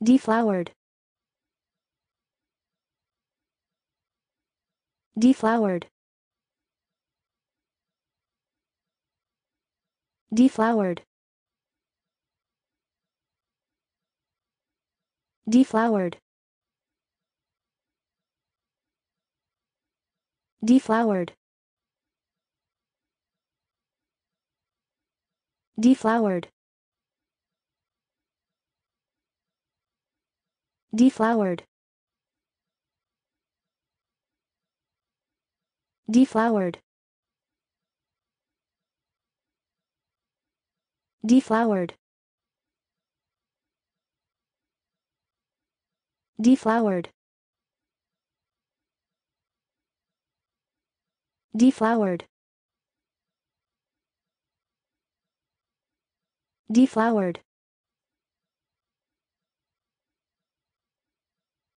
Deflowered. Deflowered. Deflowered. Deflowered. Deflowered. Deflowered. Deflowered. Deflowered. Deflowered. Deflowered. Deflowered. Deflowered.